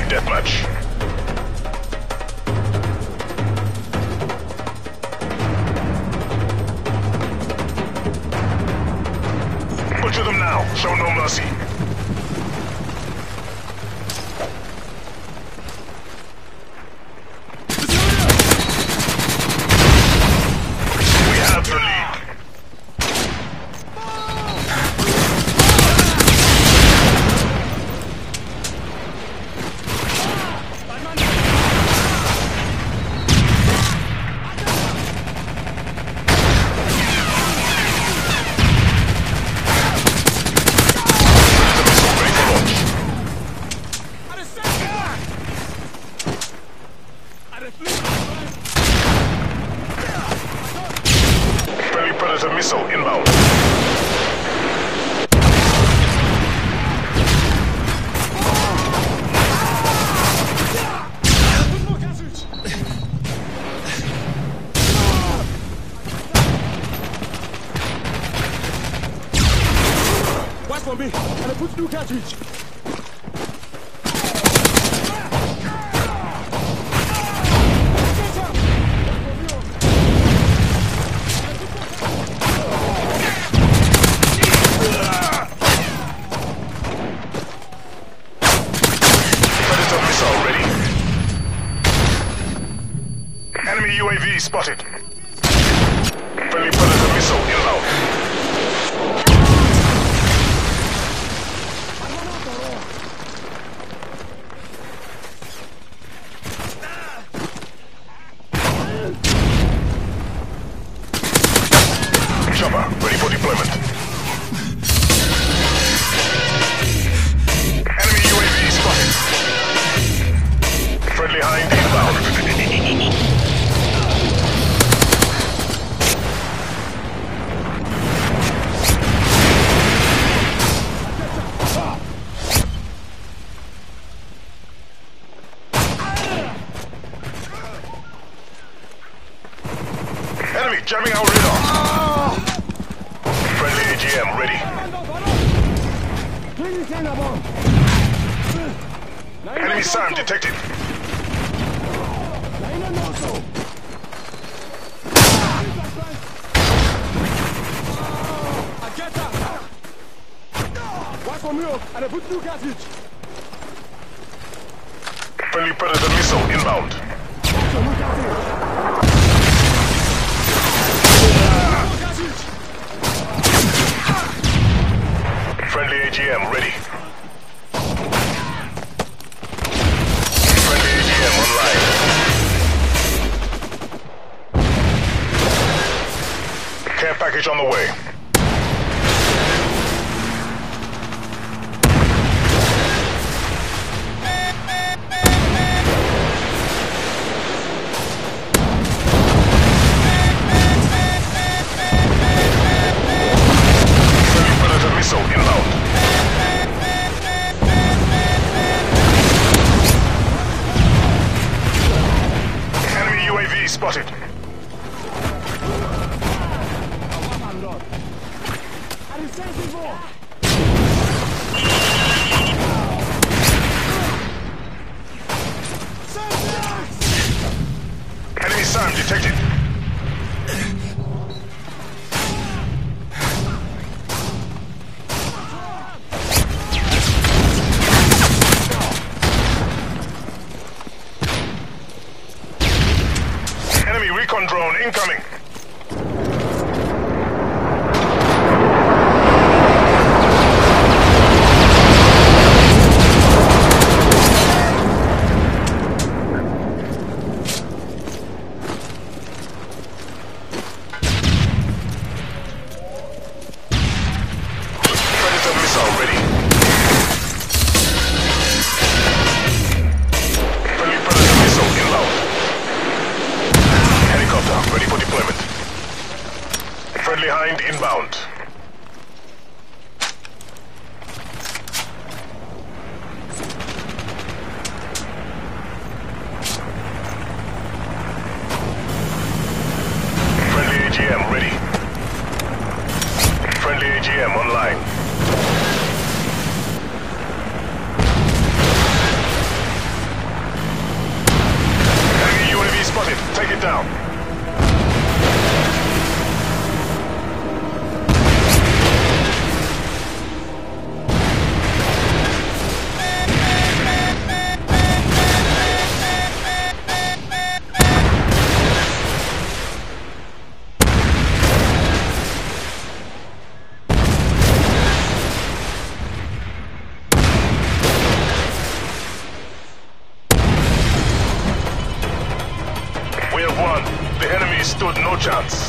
deathmatch. Butcher them now. Show no mercy. We have the lead. Friendly Predator missile inbound. Watch for me, and I put new cartridge. Predator missile ready. Enemy UAV spotted. Friendly Predator missile inbound. Chopper, ready for deployment. Enemy UAV spotted. Friendly Hind inbound. Enemy jamming our radar. Friendly AGM ready. Enemy SAM detected. Watch for me, and I put new cartridge. Friendly Predator missile inbound. Friendly AGM ready. Friendly AGM online. Care package on the way. Friendly Predator missile inbound. Enemy UAV spotted. Enemy SAM detected. Enemy recon drone incoming. Predator missile ready. Friendly Predator missile inbound. Helicopter ready for deployment. Friendly Hind inbound. Friendly AGM ready. Friendly AGM online. chance.